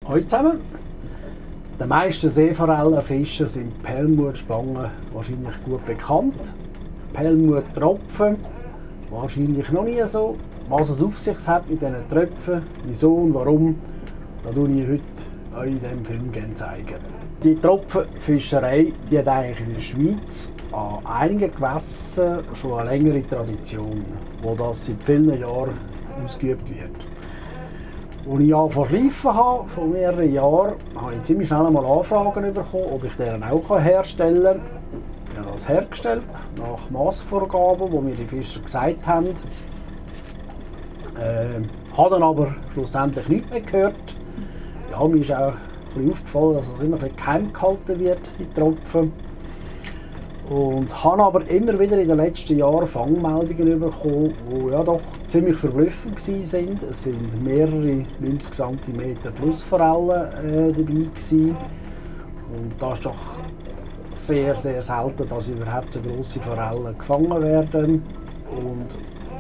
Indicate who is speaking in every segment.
Speaker 1: Hallo zusammen. Den meisten Seeforellenfischer sind Perlmutspangen wahrscheinlich gut bekannt. Perlmuttropfen wahrscheinlich noch nie so. Was es auf sich hat mit diesen Tröpfen, wieso und warum, das zeige ich heute euch in diesem Film gerne zeigen. Die Tropfenfischerei die hat eigentlich in der Schweiz an einigen Gewässern schon eine längere Tradition, wo das seit vielen Jahren ausgeübt wird. Als ich angefangen zu schleifen habe, vor mehreren Jahren, habe ich ziemlich schnell einmal Anfragen bekommen, ob ich deren auch herstellen kann. Ich habe das hergestellt, nach Massvorgaben, die mir die Fischer gesagt haben. Habe dann aber schlussendlich nichts mehr gehört. Ja, mir ist auch ein bisschen aufgefallen, dass es immer ein bisschen geheim gehalten wird, die Tropfen. Und habe aber immer wieder in den letzten Jahren Fangmeldungen bekommen, die ja doch ziemlich verblüffend waren. Es sind mehrere 90 cm plus Forellen dabei gewesen. Und das ist doch sehr, sehr selten, dass überhaupt so grosse Forellen gefangen werden. Und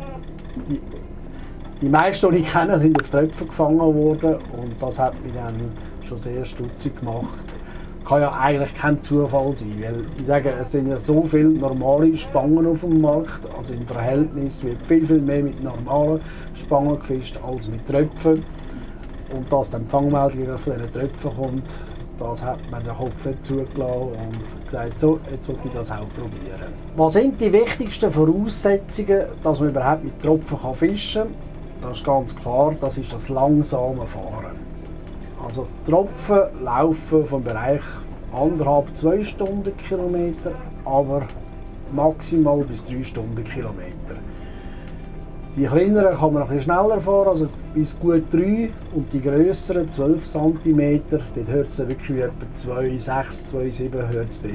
Speaker 1: die meisten, die ich kenne, sind auf Tröpfen gefangen worden. Und das hat mich dann schon sehr stutzig gemacht. Kann ja eigentlich kein Zufall sein, weil ich sage, es sind ja so viele normale Spangen auf dem Markt, also im Verhältnis wird viel mehr mit normalen Spangen gefischt als mit Tröpfen. Und dass dann die Fangmeldung von diesen Tröpfen kommt, das hat mir den Kopf nicht zugelassen und gesagt, so, jetzt will ich das auch probieren. Was sind die wichtigsten Voraussetzungen, dass man überhaupt mit Tropfen fischen kann? Das ist ganz klar, das ist das langsame Fahren. Also Tropfen laufen vom Bereich 1,5–2 Stundenkilometer, aber maximal bis 3 Stundenkilometer. Die kleineren kann man ein bisschen schneller fahren, also bis gut 3, und die grösseren 12 cm, dort hört es wirklich wie etwa 2,6, 2,7 hört es dort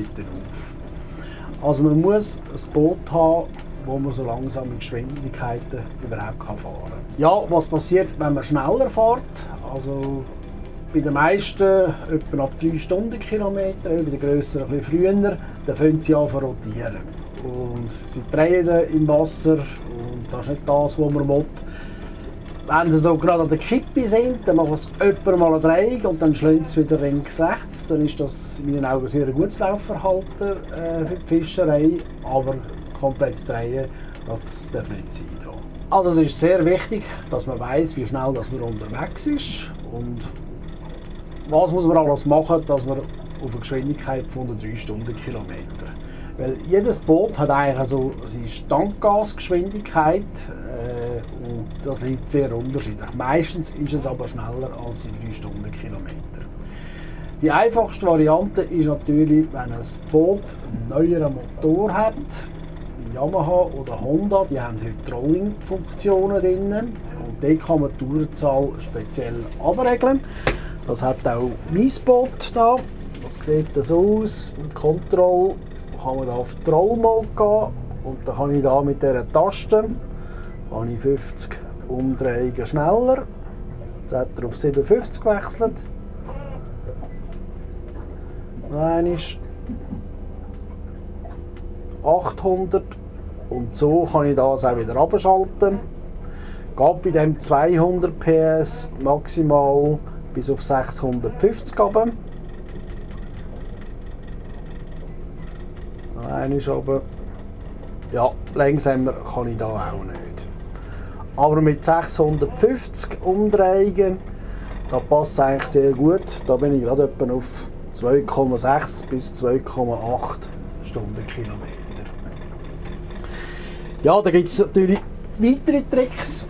Speaker 1: auf. Also man muss ein Boot haben, wo man so langsame Geschwindigkeiten überhaupt fahren kann. Ja, was passiert, wenn man schneller fährt? Also bei den meisten etwa ab 3 Stundenkilometer, bei den grösseren ein bisschen früher, dann fangen sie an zu rotieren. Und sie drehen im Wasser und das ist nicht das, was man will. Wenn sie so gerade an der Kippe sind, dann machen sie jemand mal eine Drehung und dann schlagen sie wieder links rechts. Dann ist das in meinen Augen sehr ein gutes Laufverhalten für die Fischerei, aber komplett drehen, das darf nicht sein. Also es ist sehr wichtig, dass man weiss, wie schnell dass man unterwegs ist und was muss man alles machen, dass man auf eine Geschwindigkeit von 3 Stundenkilometer. Weil jedes Boot hat eigentlich so seine Standgasgeschwindigkeit und das liegt sehr unterschiedlich. Meistens ist es aber schneller als die 3 Stundenkilometer. Die einfachste Variante ist natürlich, wenn ein Boot einen neueren Motor hat. Yamaha oder Honda, die haben Hydraulik-Funktionen drin und dort kann man die Tourenzahl speziell abregeln. Das hat auch mein Boot hier. Das sieht so aus. Mit Control kann man da auf Troll Mode gehen und dann kann ich da mit dieser Taste 50 Umdrehungen schneller. Jetzt hat er auf 57 gewechselt. Noch einmal 800 und so kann ich das auch wieder abschalten. Geht bei dem 200 PS maximal bis auf 650 runter. Noch einmal runter. Ja, langsamer kann ich da auch nicht. Aber mit 650 Umdrehungen, da passt es eigentlich sehr gut. Da bin ich gerade etwa auf 2,6 bis 2,8 Stundenkilometer. Ja, da gibt es natürlich weitere Tricks.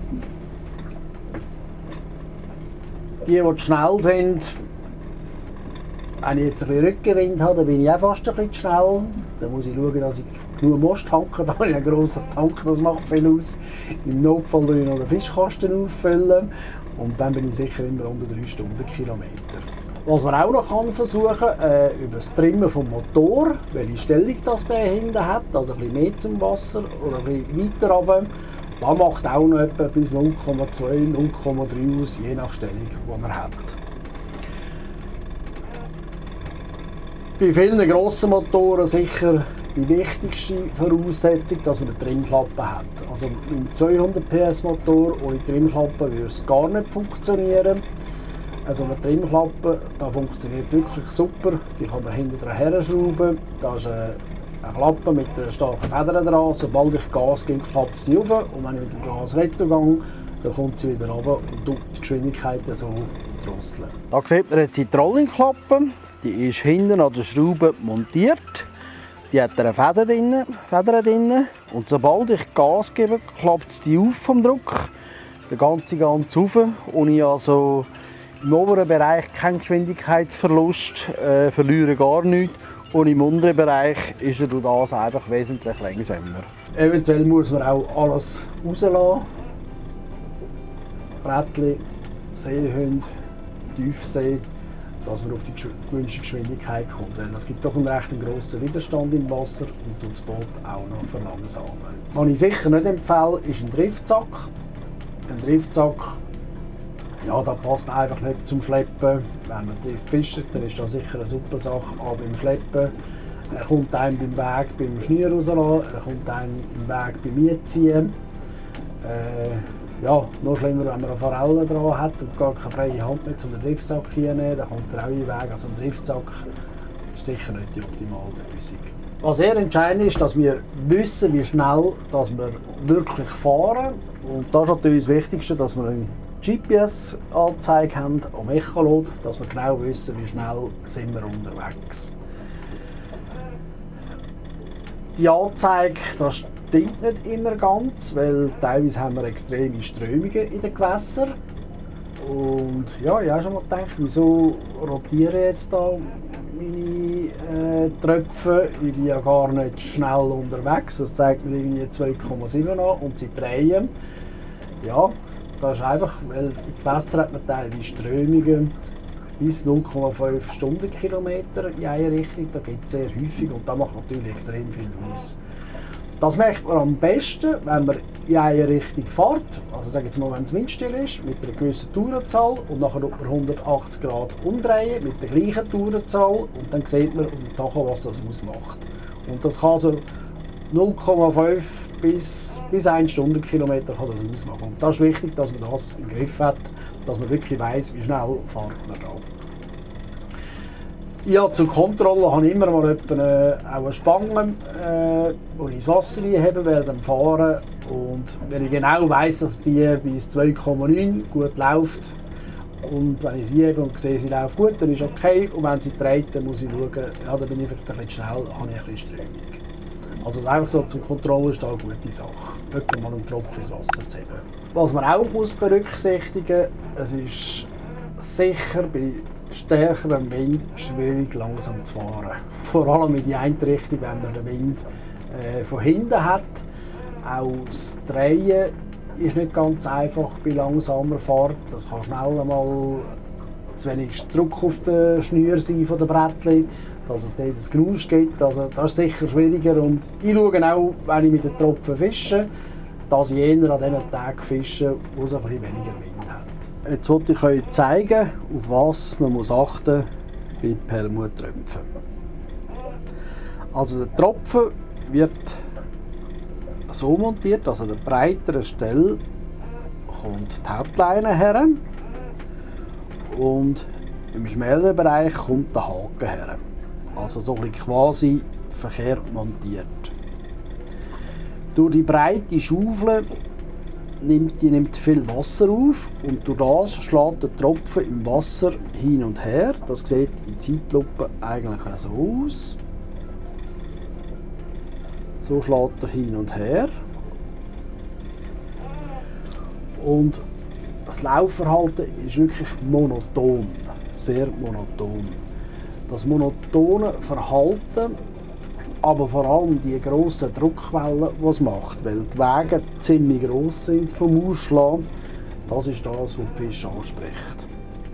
Speaker 1: Die schnell sind, wenn ich jetzt ein bisschen Rückenwind habe, dann bin ich auch fast ein bisschen zu schnell. Dann muss ich schauen, dass ich genug Most tanken. Da habe ich einen grossen Tank, das macht viel aus. Im Notfall auffüllen ich noch den Fischkasten auffüllen und dann bin ich sicher immer unter 3 Stundenkilometer. Was man auch noch versuchen kann, über das Trimmen vom Motor, welche Stellung das der hinten hat, also ein bisschen mehr zum Wasser oder ein bisschen weiter runter. Das macht auch noch etwa bis 0,2, 0,3 aus, je nach Stellung, die man hat. Bei vielen grossen Motoren sicher die wichtigste Voraussetzung, dass man eine Trimmklappe hat. Also mit einem 200 PS Motor ohne Trimmklappe würde es gar nicht funktionieren. Also eine Trimmklappe, das funktioniert wirklich super. Die kann man hinten dran herschrauben. Da ist eine Klappe mit einer starken Feder dran. Sobald ich Gas gebe, klappt sie auf. Und wenn ich mit dem Gas retour gehe, dann kommt sie wieder runter und tut die Geschwindigkeit so drosseln. Da sieht man jetzt die Trollingklappe. Die ist hinten an der Schraube montiert. Die hat eine Feder drin. Und sobald ich Gas gebe, klappt die auf vom Druck. Der ganze rauf. Und ich also im oberen Bereich keinen Geschwindigkeitsverlust, verliere gar nichts. Und im unteren Bereich ist er durch das einfach wesentlich langsamer. Eventuell muss man auch alles rauslassen. Brettchen, Seehunde, Tiefsee, dass man auf die gewünschte Geschwindigkeit kommt. Denn es gibt doch einen recht grossen Widerstand im Wasser und tut das Boot auch noch verlangsamen. Was ich sicher nicht empfehle, ist ein Driftsack. Ein Driftsack, ja, das passt einfach nicht zum Schleppen. Wenn man Drift fischt, dann ist das sicher eine super Sache. Aber beim Schleppen, er kommt einem beim Weg beim Schnür rauslassen, er kommt einem im Weg beim Mitziehen. Ja, noch schlimmer, wenn man eine Forelle dran hat und gar keine freie Hand mehr um den Driftsack hinzunehmen, dann kommt er auch in den Weg. Also ein Driftsack ist sicher nicht die optimale Lösung. Was sehr entscheidend ist, dass wir wissen, wie schnell dass wir wirklich fahren. Und das ist natürlich das Wichtigste, dass wir eine GPS-Anzeige haben am Echolot, dass wir genau wissen, wie schnell sind wir unterwegs. Die Anzeige, das stimmt nicht immer ganz, weil teilweise haben wir extreme Strömungen in den Gewässern. Und ja, ich habe schon mal gedacht, wieso rotieren jetzt da meine Tröpfe? Ich bin ja gar nicht schnell unterwegs. Das zeigt mir irgendwie 2,7 an und sie drehen. Ja, das ist einfach, weil in Gewässern hat man teilweise Strömungen bis 0,5 Stundenkilometer in eine Richtung. Das geht sehr häufig und das macht natürlich extrem viel aus. Das merkt man am besten, wenn man in eine Richtung fährt, also sagen jetzt mal, wenn es windstill ist, mit einer gewissen Tourenzahl und nachher über 180 Grad umdrehen mit der gleichen Tourenzahl und dann sieht man auf dem Tacho, was das ausmacht. Und das kann so 0,5 bis 1 Stundenkilometer kann das ausmachen. Und das ist wichtig, dass man das im Griff hat, dass man wirklich weiss, wie schnell fährt man da. Ja, zur Kontrolle habe ich immer mal auch eine Spange, die ich ins Wasser hebe während dem Fahren. Und wenn ich genau weiss, dass die bis 2,9 gut läuft und wenn ich sie hebe und sehe, sie läuft gut, dann ist okay. Und wenn sie dreht, dann muss ich schauen, ja, dann bin ich vielleicht ein bisschen schnell, habe ich ein bisschen Strömung. Also einfach so zur Kontrolle ist da eine gute Sache. Etwa mal einen Tropfen ins Wasser zu heben. Was man auch muss berücksichtigen muss, es ist sicher bei stärkerem Wind schwierig langsam zu fahren. Vor allem in die eine Richtung, wenn man den Wind von hinten hat. Auch das Drehen ist nicht ganz einfach bei langsamer Fahrt. Das kann schnell einmal zu wenig Druck auf den Schnür sein von den Brettchen, dass es dort ein Geräusch gibt. Also das ist sicher schwieriger. Und ich schaue auch, wenn ich mit den Tropfen fische, dass ich eher an diesen Tagen fische, wo es ein bisschen weniger Wind hat. Jetzt wollte ich euch zeigen, auf was man achten muss bei Perlmuttröpfen. Also der Tropfen wird so montiert, dass an der breiteren Stelle kommt die Hauptleine her und im schmäleren Bereich kommt der Haken her. Also so ein quasi verkehrt montiert. Durch die breite Schaufel nimmt viel Wasser auf und durch das schlägt der Tropfen im Wasser hin und her. Das sieht in Zeitlupe eigentlich so aus. So schlägt er hin und her. Und das Laufverhalten ist wirklich monoton, sehr monoton. Das monotone Verhalten, aber vor allem die grossen Druckwellen, die es macht, weil die Wege ziemlich gross sind vom Ausschlagen, das ist das, was die Fische anspricht.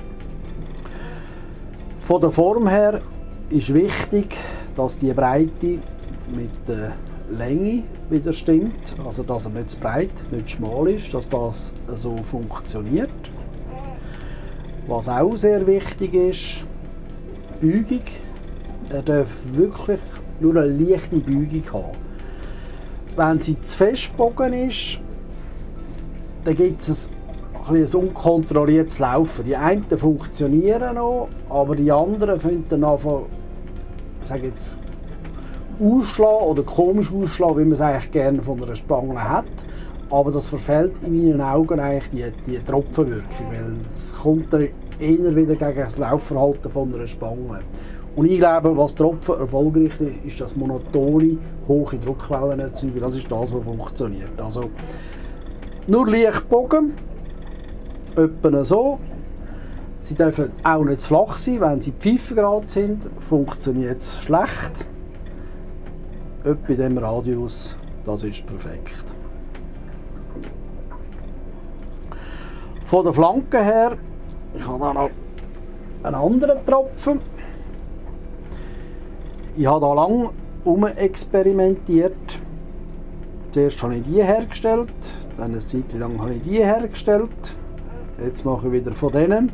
Speaker 1: Von der Form her ist wichtig, dass die Breite mit der Länge wieder stimmt, also dass er nicht zu breit, nicht zu schmal ist, dass das so funktioniert. Was auch sehr wichtig ist, Beugung. Er darf wirklich nur eine leichte Beugung haben. Wenn sie zu fest gebogen ist, dann gibt es ein ein unkontrolliertes Laufen. Die einen funktionieren noch, aber die anderen finden dann einfach, ich sage jetzt, ausschlagen oder komisch ausschlagen, wie man es eigentlich gerne von einer Spange hat. Aber das verfällt in meinen Augen eigentlich die Tropfenwirkung, weil es kommt dann eher wieder gegen das Laufverhalten von einer Spange. Und ich glaube, was Tropfen erfolgreich ist, das monotone, hohe Druckwellen erzeugen. Das ist das, was funktioniert. Also nur leicht bogen, etwa so. Sie dürfen auch nicht zu flach sein. Wenn sie Pfeifengrad sind, funktioniert es schlecht. Etwa in diesem Radius, das ist perfekt. Von der Flanke her, ich habe da noch einen anderen Tropfen. Ich habe da lange experimentiert. Zuerst habe ich die hergestellt, dann eine Zeit lang habe ich die hergestellt. Jetzt mache ich wieder von denen.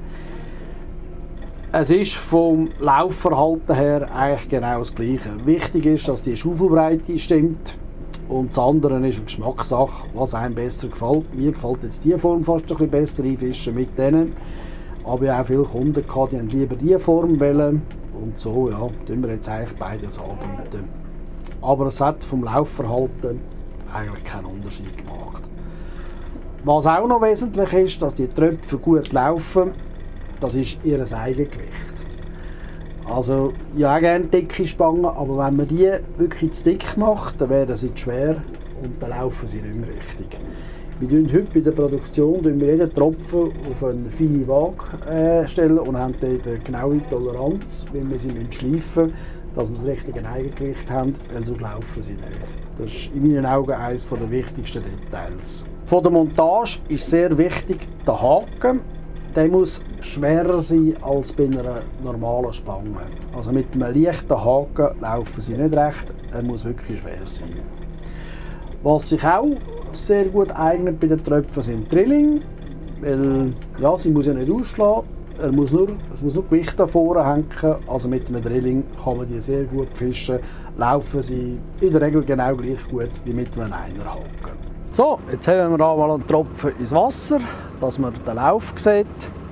Speaker 1: Es ist vom Laufverhalten her eigentlich genau das Gleiche. Wichtig ist, dass die Schaufelbreite stimmt. Und das andere ist eine Geschmackssache, was einem besser gefällt. Mir gefällt jetzt diese Form fast ein bisschen besser, ich fische mit denen. Aber ich habe auch viele Kunden gehabt, die haben lieber diese Form wählen. Und so, ja, tun wir jetzt eigentlich beides anbieten. Aber es hat vom Laufverhalten eigentlich keinen Unterschied gemacht. Was auch noch wesentlich ist, dass die Tröpfe gut laufen, das ist ihr Eigengewicht. Also, ich habe gerne dicke Spangen, aber wenn man die wirklich zu dick macht, dann werden sie zu schwer und dann laufen sie nicht mehr richtig. Wir stellen heute bei der Produktion jeden Tropfen auf eine feine Waage stellen und haben dann eine genaue Toleranz, wie wir sie schleifen müssen, dass wir das richtige Eigengewicht haben, weil sonst laufen sie nicht. Das ist in meinen Augen eines der wichtigsten Details. Von der Montage ist sehr wichtig der Haken. Der muss schwerer sein als bei einer normalen Spange. Also mit einem leichten Haken laufen sie nicht recht, er muss wirklich schwer sein. Was sich auch sehr gut eignet bei den Tröpfen sind Drilling, weil ja, sie muss ja nicht ausschlagen, es muss nur Gewicht davor hängen, also mit einem Drilling kann man die sehr gut fischen, laufen sie in der Regel genau gleich gut wie mit einem Einerhaken. So, jetzt haben wir mal einen Tropfen ins Wasser, dass man den Lauf sieht.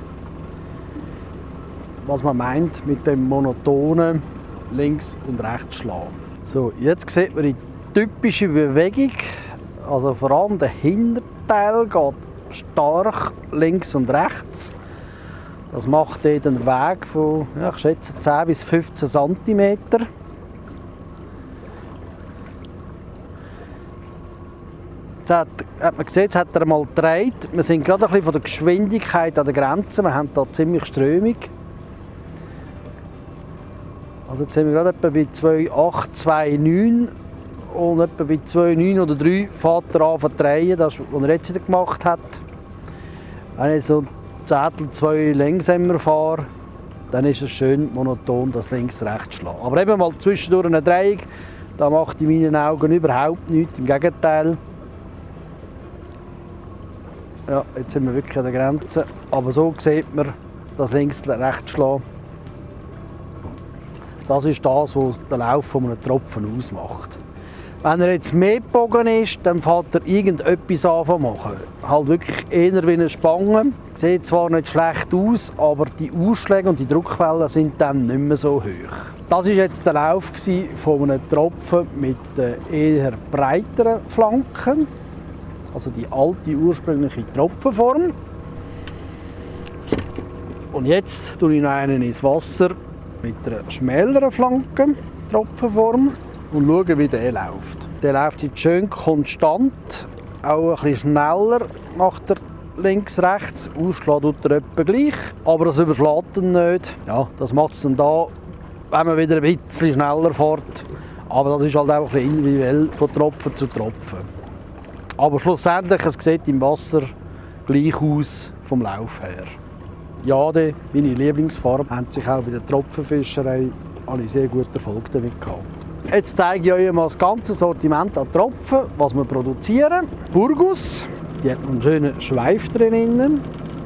Speaker 1: Was man meint mit dem monotonen links und rechts schlagen. So, jetzt sieht man die typische Bewegung, also vor allem der Hinterteil geht stark links und rechts. Das macht einen Weg von, ja, ich schätze, 10 bis 15 cm. Jetzt hat man gesehen, jetzt hat er mal gedreht. Wir sind gerade ein bisschen von der Geschwindigkeit an der Grenze. Wir haben da ziemlich Strömung. Also jetzt sind wir gerade etwa bei 2,8, 2,9 und etwa bei 2,9 oder 3 fährt er an zu drehen, das was er jetzt wieder gemacht hat. Wenn ich so ein Zehntel, 2 langsamer fahre, dann ist es schön monoton, das links-rechts schlagen. Aber eben mal zwischendurch eine Drehung, da macht in meinen Augen überhaupt nichts, im Gegenteil. Ja, jetzt sind wir wirklich an der Grenze, aber so sieht man das links-rechts schlagen. Das ist das, was den Lauf von einem Tropfen ausmacht. Wenn er jetzt mehr gebogen ist, dann fängt er irgendetwas an zu machen. Halt wirklich eher wie eine Spange. Sieht zwar nicht schlecht aus, aber die Ausschläge und die Druckwellen sind dann nicht mehr so hoch. Das war jetzt der Lauf von einem Tropfen mit eher breiteren Flanken. Also die alte ursprüngliche Tropfenform. Und jetzt tue ich noch einen ins Wasser mit einer schmäleren Flanke, Tropfenform, und schaue, wie der läuft. Der läuft jetzt schön konstant, auch ein bisschen schneller nach der links-rechts. Ausschlagen tut er etwa gleich, aber das überschlägt ihn nicht. Ja, das macht es dann da, wenn man wieder ein bisschen schneller fährt. Aber das ist halt auch ein bisschen individuell von Tropfen zu Tropfen. Aber schlussendlich, es sieht im Wasser gleich aus vom Lauf her. Jade, meine Lieblingsfarbe, haben sich auch bei der Tropfenfischerei sehr guten Erfolg damit gehabt. Jetzt zeige ich euch mal das ganze Sortiment an Tropfen, was wir produzieren. Burgus, die hat einen schönen Schweif drin.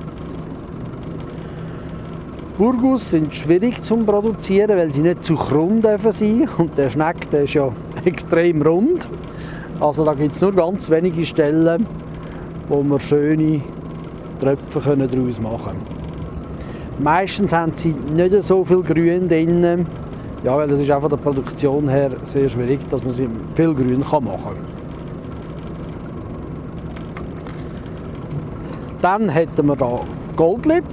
Speaker 1: Burgus sind schwierig zu produzieren, weil sie nicht zu krumm dürfen sein. Und der Schneck, der ist ja extrem rund. Also da gibt es nur ganz wenige Stellen, wo man schöne Tröpfe daraus machen. Meistens haben sie nicht so viel Grün drin, ja, weil das ist einfach der Produktion her sehr schwierig, dass man sie viel Grün machen kann. Dann hätten wir hier Goldlip.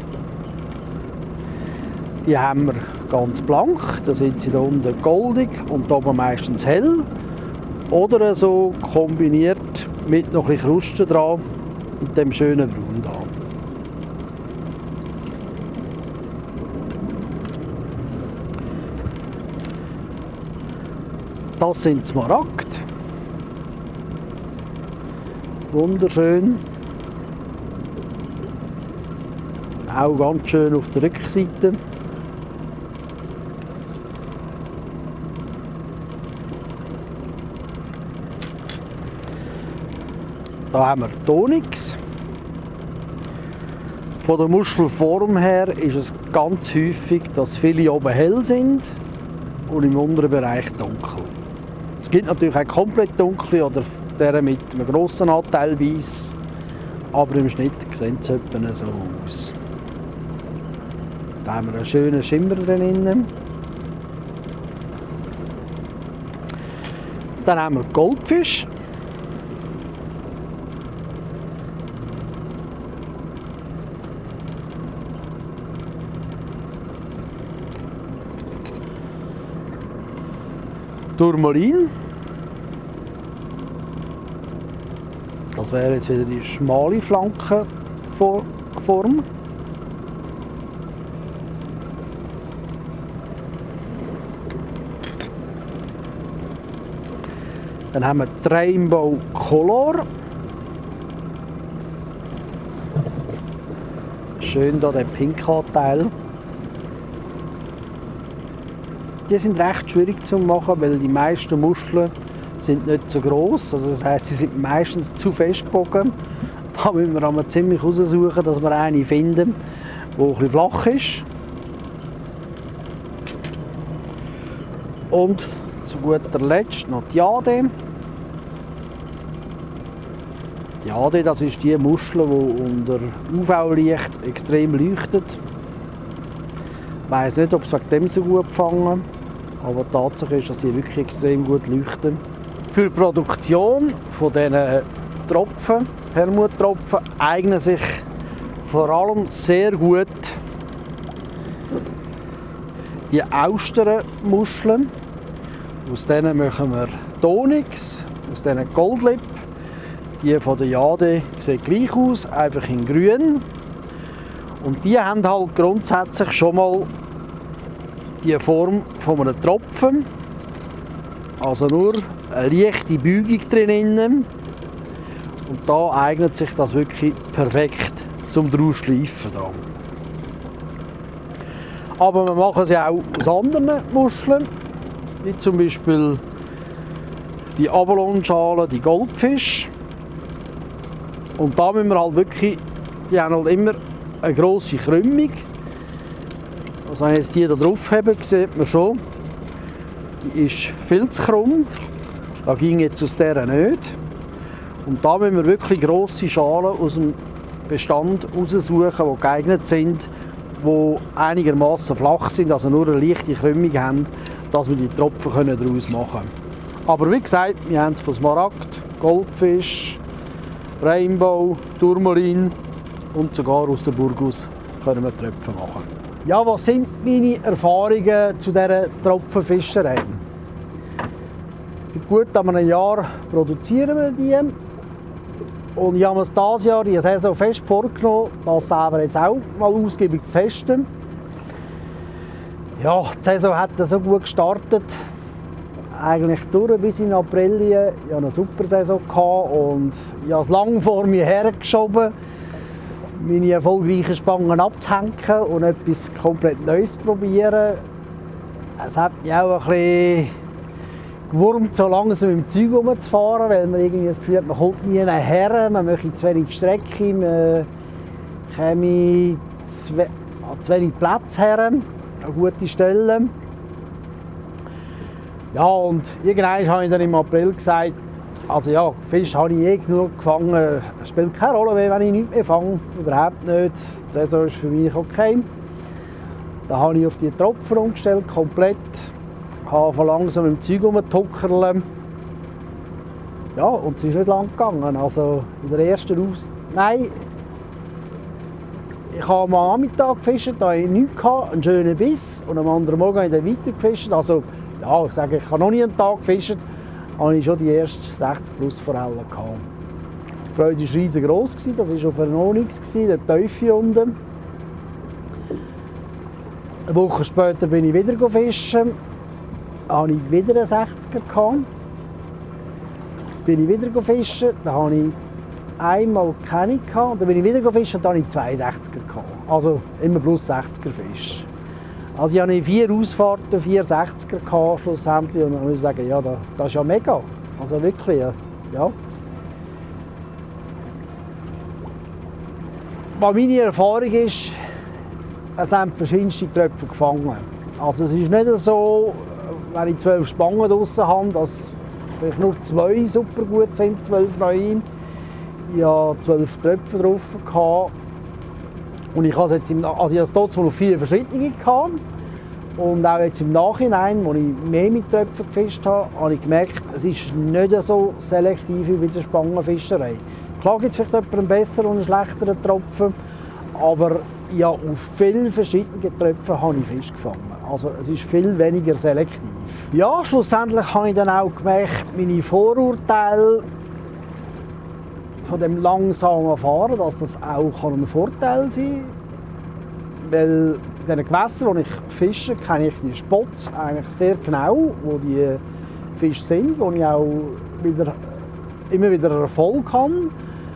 Speaker 1: Die haben wir ganz blank, da sind sie da unten goldig und da oben meistens hell. Oder so kombiniert mit noch ein bisschen Kruste dran, mit dem schönen Braun da. Das sind Smaragd. Wunderschön. Auch ganz schön auf der Rückseite. Da haben wir Tonix. Von der Muschelform her ist es ganz häufig, dass viele oben hell sind und im unteren Bereich dunkel. Es gibt natürlich auch komplett dunkle oder der mit einem grossen Anteil weiß, aber im Schnitt sehen sie etwa so aus. Da haben wir einen schönen Schimmer drin. Dann haben wir Goldfisch. Turmalin. Das wäre jetzt wieder die schmale Flankenform. Dann haben wir die Rainbow Color. Schön da der Pink-Anteil. Die sind recht schwierig zu machen, weil die meisten Muscheln sind nicht so groß. Also das heisst, sie sind meistens zu fest gebogen. Da müssen wir aber ziemlich raussuchen, dass wir eine finden, die ein bisschen flach ist. Und zu guter Letzt noch die Jade. Die Jade, das ist die Muschel, die unter UV-Licht extrem leuchtet. Ich weiss nicht, ob es wegen dem so gut fangen. Aber die Tatsache ist, dass die wirklich extrem gut leuchten. Für die Produktion von diesen Tropfen, Perlmuttropfen, eignen sich vor allem sehr gut die Austernmuscheln. Aus denen machen wir Tonix, aus denen Goldlip. Die von der Jade sehen gleich aus, einfach in grün. Und die haben halt grundsätzlich schon mal die Form von einem Tropfen, also nur eine leichte Beugung drin. Und da eignet sich das wirklich perfekt zum draus schleifen. Aber wir machen sie auch aus anderen Muscheln, wie zum Beispiel die Abalone-Schalen, die Goldfisch. Und da müssen wir halt wirklich, die haben halt immer eine grosse Krümmung. Also wenn ich jetzt die hier drauf habe, sieht man schon, die ist viel zu krumm. Da ging jetzt aus dieser nicht. Und da müssen wir wirklich grosse Schalen aus dem Bestand raussuchen, die geeignet sind, die einigermaßen flach sind, also nur eine leichte Krümmung haben, dass wir die Tropfen daraus machen können. Aber wie gesagt, wir haben es von Smaragd, Goldfisch, Rainbow, Turmalin und sogar aus der Burgus können wir Tröpfe machen. Ja, was sind meine Erfahrungen zu dieser Tropfenfischerei? Seit gut einem Jahr produzieren wir die. Und ich habe mir dieses Jahr die Saison fest vorgenommen, das selber jetzt auch mal ausgiebig zu testen. Ja, die Saison hat so gut gestartet. Eigentlich durch bis in April. Ich hatte eine super Saison und ich habe es lange vor mir hergeschoben, meine erfolgreichen Spangen abzuhängen und etwas komplett Neues zu probieren. Es hat mich auch ein bisschen gewurmt, so langsam mit dem Zeug rumzufahren, weil man irgendwie das Gefühl hat, man kommt nie her, man möchte zu wenig Strecke, man käme an zu wenig Platz her, an gute Stellen. Ja, und irgendwann habe ich dann im April gesagt, Also ja, Fisch habe ich eh genug gefangen. Es spielt keine Rolle mehr, wenn ich nichts mehr fange. Überhaupt nicht. Die Saison ist für mich okay. Da habe ich auf die Tropfen umgestellt, komplett. Habe von langsam im Zeug rumgetuckerl. Ja, und es ist nicht lang gegangen. Also in der ersten Nein, ich habe am Nachmittag gefischt, da hatte ich nichts, einen schönen Biss. Und am anderen Morgen habe ich dann weiter gefischt. Also, ja, ich sage, ich habe noch nie einen Tag gefischt, habe ich schon die ersten 60 plus Forellen gehabt. Die Freude war riesengroß, das war auf einer Onyx, der Teufel unten. Eine Woche später bin ich wieder fischen, da hatte ich wieder einen 60er gehabt. Dann bin ich wieder fischen, da hatte ich einmal keine gehabt, dann bin ich wieder fischen und dann hatte ich 62er gehabt. Also immer plus 60er Fisch. Also ich hatte 4 Ausfahrten, 4 60er gehabt, schlussendlich, und dann muss ich sagen, ja, das ist ja mega. Also wirklich, ja. Was meine Erfahrung ist, es haben verschiedenste Tröpfe gefangen. Also es ist nicht so, wenn ich 12 Spangen draussen habe, dass vielleicht nur 2 super gut sind, 12 neue. Ich hatte 12 Tröpfe drauf gehabt. Und ich hatte jetzt trotzdem noch 4 verschiedene gehabt. Und auch jetzt im Nachhinein, als ich mehr mit Tröpfen gefischt habe, habe ich gemerkt, es ist nicht so selektiv wie bei der Spangenfischerei. Klar gibt es vielleicht einen besseren und einen schlechteren Tropfen, aber ja, auf viele verschiedene Tröpfe habe ich Fisch gefangen. Also es ist viel weniger selektiv. Ja, schlussendlich habe ich dann auch gemerkt, meine Vorurteile von dem langsamen Fahren, dass das auch ein Vorteil sein kann. Weil in den Gewässern, wo ich fische, kenne ich die Spots eigentlich sehr genau, wo die Fische sind, wo ich auch immer wieder Erfolg habe.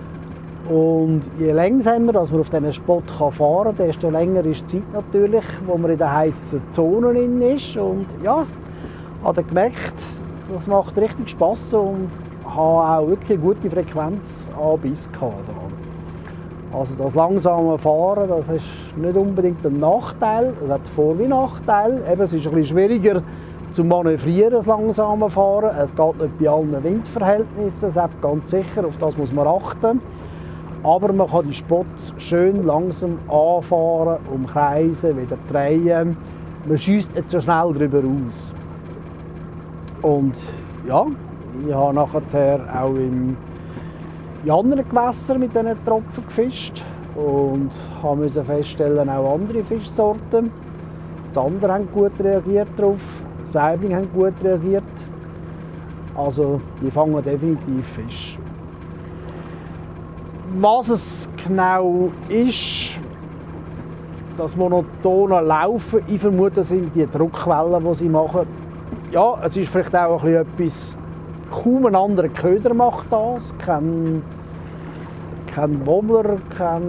Speaker 1: Und je langsamer dass man auf diesen Spot fahren kann, desto länger ist die Zeit natürlich, wo man in der heißen Zone ist. Und ja, ich habe gemerkt, das macht richtig Spass und habe auch wirklich eine gute Frequenz an Biss gehabt. Also das langsame Fahren, das ist nicht unbedingt ein Nachteil, es hat Vor- wie Nachteil. Eben, es ist ein bisschen schwieriger zu manövrieren, das langsame Fahren. Es geht nicht bei allen Windverhältnissen, das ist ganz sicher, auf das muss man achten. Aber man kann die Spots schön langsam anfahren, umkreisen, wieder drehen. Man schiesst nicht so schnell darüber aus. Und ja, ich habe nachher auch in anderen Gewässern mit diesen Tropfen gefischt und musste feststellen, auch andere Fischsorten. Die anderen haben gut reagiert darauf, die Saiblinge haben gut reagiert. Also, die fangen definitiv Fisch. Was es genau ist, das monotone Laufen, ich vermute, das sind die Druckwellen, die sie machen. Ja, es ist vielleicht auch ein bisschen etwas, kaum ein anderer Köder macht das, kein Wobbler,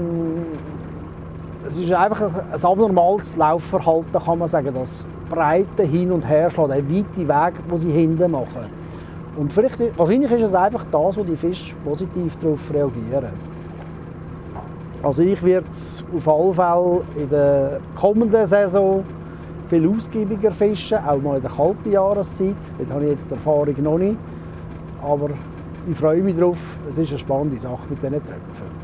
Speaker 1: es ist einfach ein abnormales Laufverhalten, kann man sagen, das breite Hin- und Herschlagen, der weite Weg, den sie hinten machen. Und wahrscheinlich ist es einfach das, wo die Fische positiv darauf reagieren. Also ich werde es auf alle Fälle in der kommenden Saison viel ausgiebiger fischen, auch mal in der kalten Jahreszeit. Dort habe ich jetzt die Erfahrung noch nicht. Aber ich freue mich drauf. Es ist eine spannende Sache mit diesen Tröpfen.